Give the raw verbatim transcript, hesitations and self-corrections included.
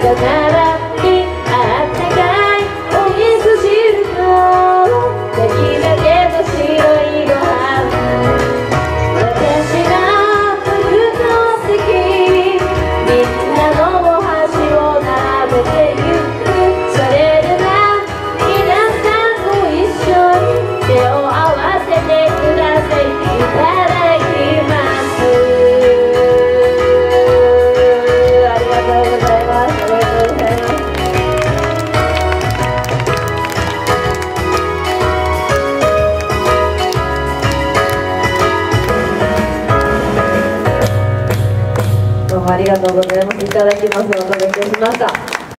が並びあったかいお味噌汁と焼きたての白いご飯私が食うの席みんなのお箸を並べてゆくそれでは皆さんご一緒に手を合わせてくださいいただきますありがとうございますありがとうございますどうもありがとうございます。いただきます。お届けしました。